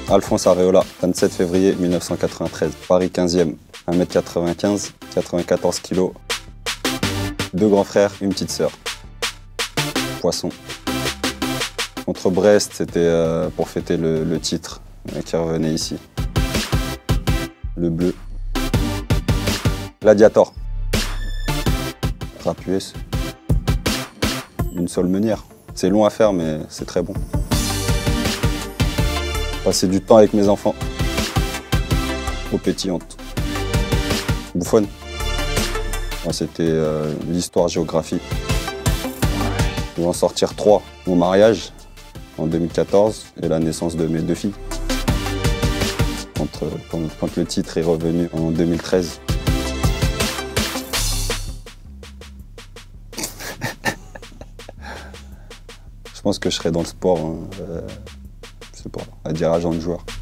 Alphonse Areola, 27 février 1993. Paris 15e, 1m95, 94 kg. 2 grands frères, une petite sœur. Poisson. Contre Brest, c'était pour fêter le titre qui revenait ici. Le bleu. Gladiator. Rap US. Une seule meunière. C'est long à faire, mais c'est très bon. Passer du temps avec mes enfants. Eau pétillante. Bouffonne. Moi, c'était l'histoire-géographie. Je vais en sortir 3. Mon mariage en 2014 et la naissance de mes 2 filles. Quand le titre est revenu en 2013. Je pense que je serai dans le sport, je sais pas, à dire agent de joueur.